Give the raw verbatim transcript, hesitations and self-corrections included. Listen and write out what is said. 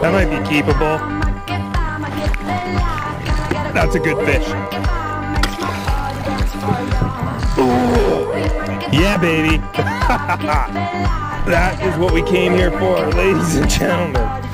That might be keepable. That's a good fish. Ooh. Yeah, baby. That is what we came here for, ladies and gentlemen.